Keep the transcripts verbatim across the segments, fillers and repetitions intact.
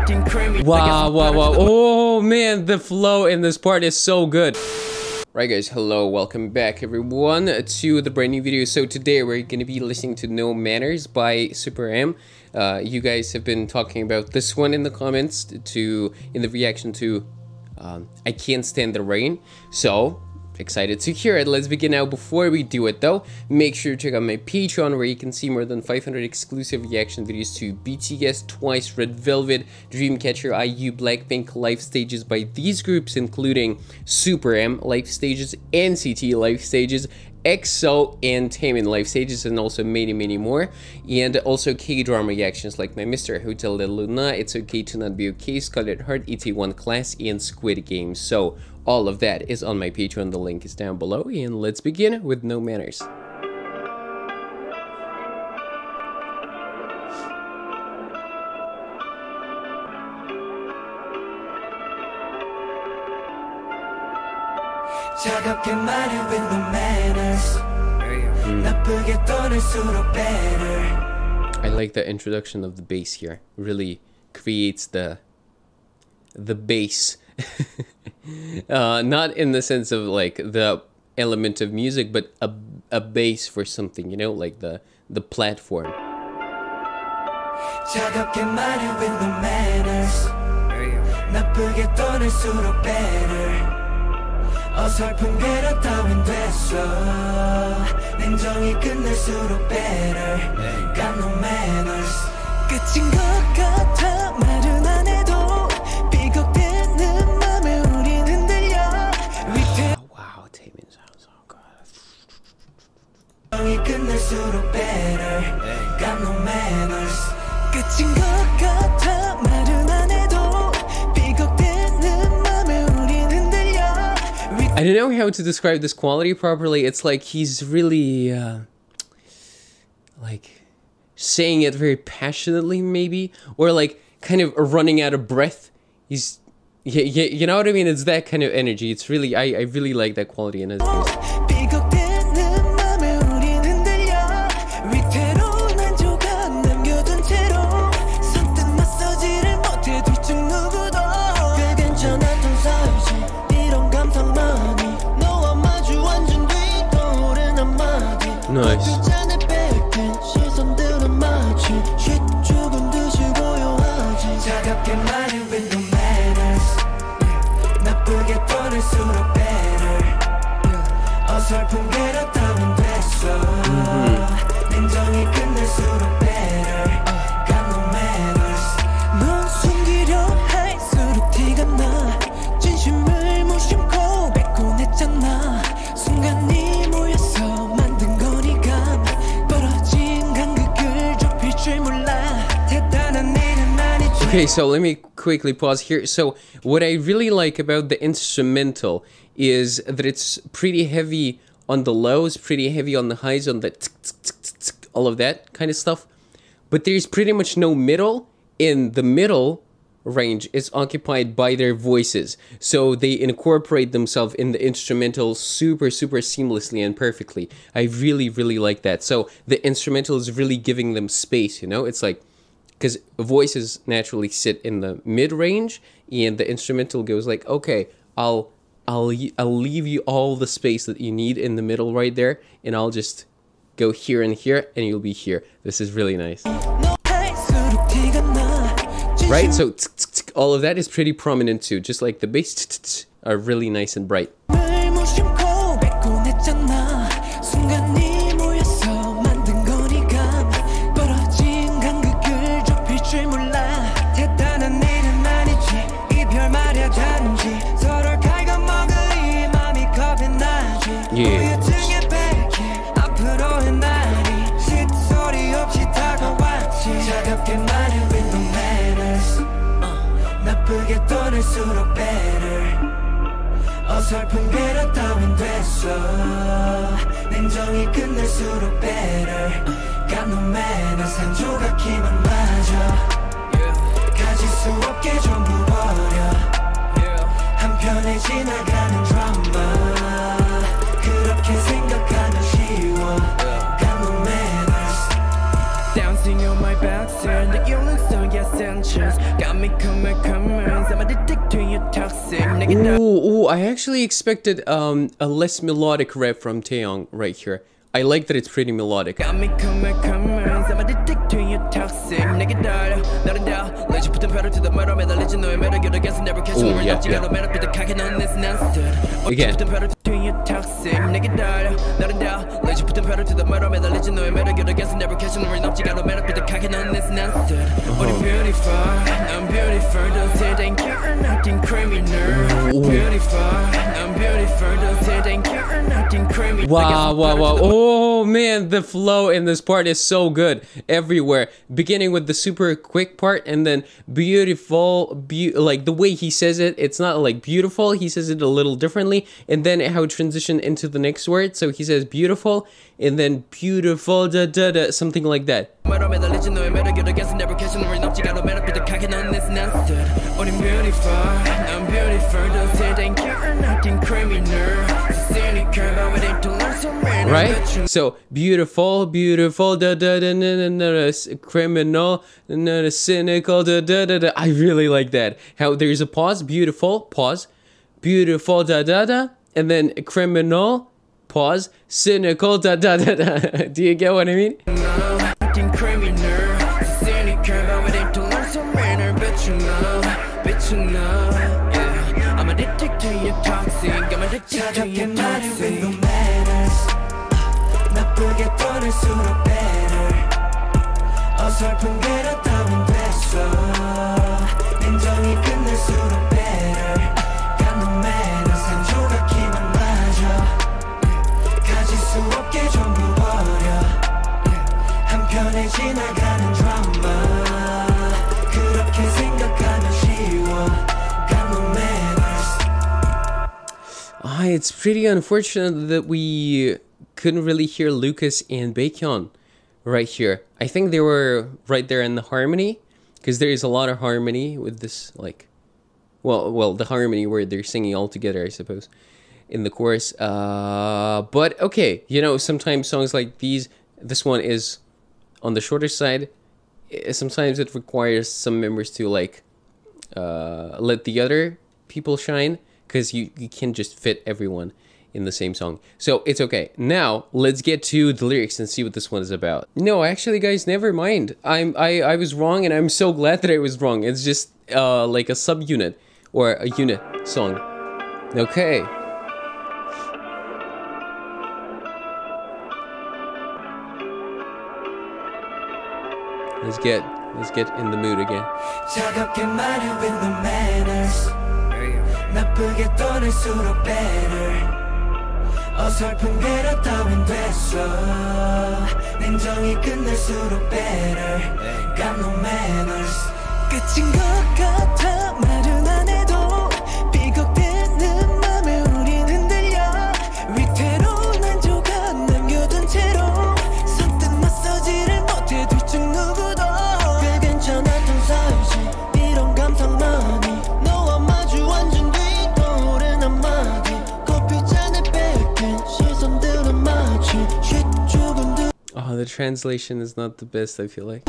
Wow, wow, wow. Oh man, the flow in this part is so good. Right guys, hello, welcome back everyone to the brand new video. So today we're going to be listening to No Manners by SuperM. Uh, you guys have been talking about this one in the comments to in the reaction to um, I Can't Stand the Rain. So excited to hear it. Let's begin now. Before we do it though, make sure to check out my Patreon where you can see more than five hundred exclusive reaction videos to B T S, Twice, Red Velvet, Dreamcatcher, I U, Blackpink live stages by these groups, including SuperM live stages, N C T live stages, X O and Taemin live stages, and also many many more, and also K-drama reactions like my Mister Hotel de Loona, It's Okay to Not Be Okay, Scarlet Heart, itzy Class, and Squid Game. So all of that is on my Patreon, the link is down below, and let's begin with No Manners. I like the introduction of the bass here. Really creates the the bass. uh, not in the sense of like the element of music, but a a base for something, you know, like the the platform. 어설픈 괴로 따윈 됐어 냉정히 끝낼수록 better got no manners 끝인 것 같아 말은 안 해도 삐걱대는 맘에 우린 흔들려 Wow, taemin sounds so good 냉정히 끝낼수록 better got no manners 끝인 것 같아 말은 안 해도 삐걱대는 맘에 우린 흔들려 I don't know how to describe this quality properly. It's like he's really uh, like saying it very passionately, maybe, or like kind of running out of breath. He's, yeah, yeah, you know what I mean? It's that kind of energy. It's really, I, I really like that quality in his music. Nice. Okay, so let me quickly pause here. So what I really like about the instrumental is that it's pretty heavy on the lows, pretty heavy on the highs, on the tsk, tsk, tsk, tsk, tsk, all of that kind of stuff. But there's pretty much no middle. In the middle range is occupied by their voices. So they incorporate themselves in the instrumental super, super seamlessly and perfectly. I really, really like that. So the instrumental is really giving them space, you know? It's like, because voices naturally sit in the mid-range, and the instrumental goes like, okay, I'll, I'll, I'll leave you all the space that you need in the middle right there, and I'll just go here and here, and you'll be here. This is really nice. Right, so tsk, tsk, tsk, all of that is pretty prominent too, just like the bass tsk, tsk, tsk, are really nice and bright. Yeah. 어설픈 괴로 따윈 됐어 냉정히 끝낼수록 better got no manners 한 조각히만 맞아 가질 수 없게 전부 버려 한편에 지나가는 드라마 그렇게 생각하면 쉬워 got no manners Dancing on my back, staring at you Ooh, ooh, I actually expected um, a less melodic rap from Taeyeon right here. I like that it's pretty melodic. Ooh, yeah, yeah. Again. Wow, wow, wow. Oh man, the flow in this part is so good everywhere. Beginning with the super quick part and then beautiful, be like the way he says it, it's not like beautiful, he says it a little differently, and then how it transition into the next word. So he says beautiful and then beautiful da da da, something like that. Right? So beautiful, beautiful, da da da da da, criminal, da cynical, da da da da. I really like that. How there's a pause, beautiful, pause, beautiful, da da da, and then criminal, pause, cynical, da da da da. Do you get what I mean? Ah, it's pretty unfortunate that we couldn't really hear Lucas and Baekhyun right here. I think they were right there in the harmony, because there is a lot of harmony with this, like, well, well, the harmony where they're singing all together, I suppose, in the chorus. Uh, but okay, you know, sometimes songs like these, this one is on the shorter side. Sometimes it requires some members to like uh, let the other people shine, because you, you can't just fit everyone in the same song. So it's okay. Now let's get to the lyrics and see what this one is about. No, actually guys, never mind. I'm I, I was wrong, and I'm so glad that I was wrong. It's just uh, like a subunit or a unit song. Okay. Let's get let's get in the mood again. Oh, the translation is not the best, I feel like.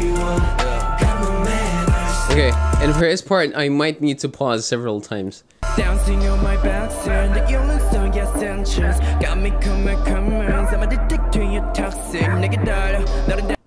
Okay, and for this part, I might need to pause several times. Dancing on my backside, that you look so essential. Got me coming, coming. I'm addicted to your toxic. Nigga, darling, not a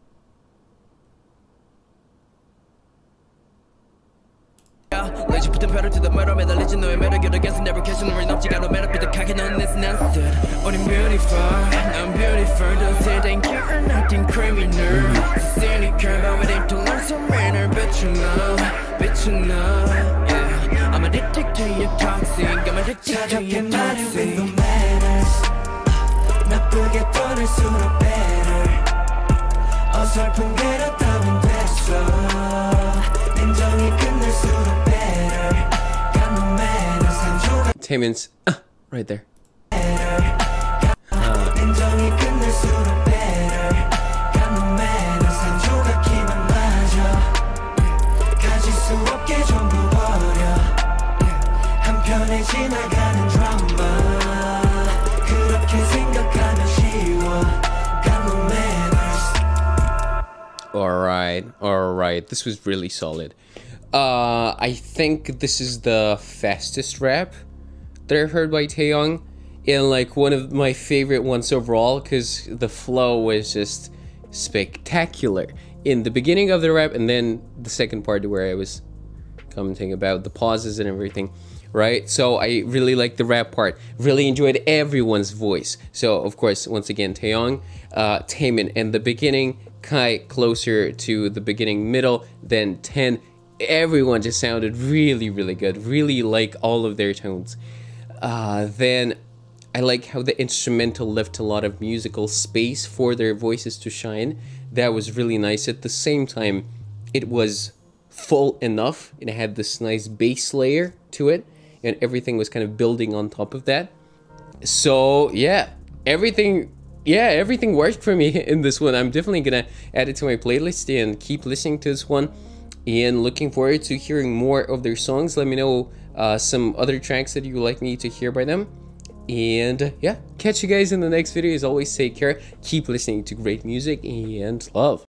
Legend put the pedal to the metal, 매달리지 너의 매력으로 계속 never catching the 넉지가 너 매력 삐딱하게 넌 it's nasty. 우린 beautiful, I'm beautiful. Don't say thank you or nothing criminal. So cynical, but we need to learn some manner. Bet you know, bet you know, yeah. I'm addicted to your toxic, I'm addicted to your toxic. No manners, 나쁘게 떠날수록 better. 어설픈 괴로 따윈 됐어. 냉정히 끝낼수록 better. Got no manners, 한 조각 taemin's uh, right there. 냉정히 끝낼수록 better. Got no manners, 한 조각 힘은 맞아. 가질 수 없게 전부 버려. 한편에 지나가는 드라마. 그렇게 생각하면 쉬워. Got no manners. Alright, alright. This was really solid. Uh, I think this is the fastest rap that I've heard by Taeyeon, and like one of my favorite ones overall, because the flow was just spectacular in the beginning of the rap, and then the second part where I was commenting about the pauses and everything, right? So I really liked the rap part, really enjoyed everyone's voice. So of course, once again, Taeyeon, uh, Taemin, and the beginning, Kai closer to the beginning, middle, then ten. Everyone just sounded really, really good. Really like all of their tones. Uh, then I like how the instrumental left a lot of musical space for their voices to shine. That was really nice. At the same time, it was full enough. It had this nice bass layer to it, and everything was kind of building on top of that. So yeah, everything yeah everything worked for me in this one. I'm definitely gonna add it to my playlist and keep listening to this one, and looking forward to hearing more of their songs. Let me know uh, some other tracks that you would like me to hear by them. And yeah, catch you guys in the next video. As always, take care, keep listening to great music, and love.